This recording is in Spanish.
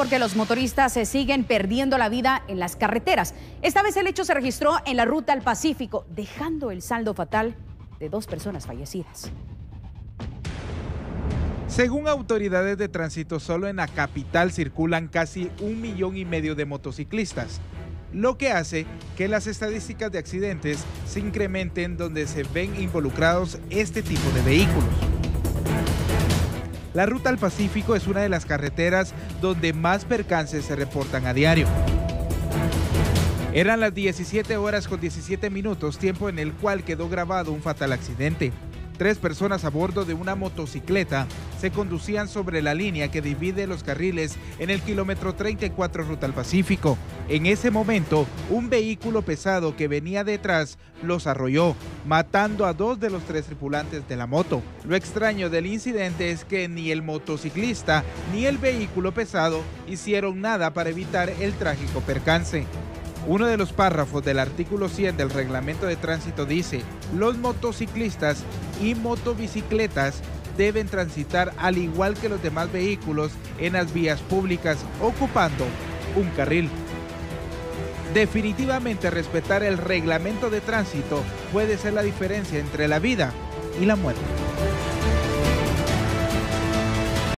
porque los motoristas se siguen perdiendo la vida en las carreteras. Esta vez el hecho se registró en la ruta al Pacífico, dejando el saldo fatal de 2 personas fallecidas. Según autoridades de tránsito, solo en la capital circulan casi 1,5 millones de motociclistas, lo que hace que las estadísticas de accidentes se incrementen donde se ven involucrados este tipo de vehículos. La ruta al Pacífico es una de las carreteras donde más percances se reportan a diario. Eran las 17 horas con 17 minutos, tiempo en el cual quedó grabado un fatal accidente. 3 personas a bordo de una motocicleta se conducían sobre la línea que divide los carriles en el kilómetro 34 ruta al Pacífico. En ese momento, un vehículo pesado que venía detrás los arrolló, matando a 2 de los 3 tripulantes de la moto. Lo extraño del incidente es que ni el motociclista ni el vehículo pesado hicieron nada para evitar el trágico percance. Uno de los párrafos del artículo 100 del reglamento de tránsito dice: los motociclistas y motobicicletas deben transitar al igual que los demás vehículos en las vías públicas, ocupando un carril. Definitivamente respetar el reglamento de tránsito puede ser la diferencia entre la vida y la muerte.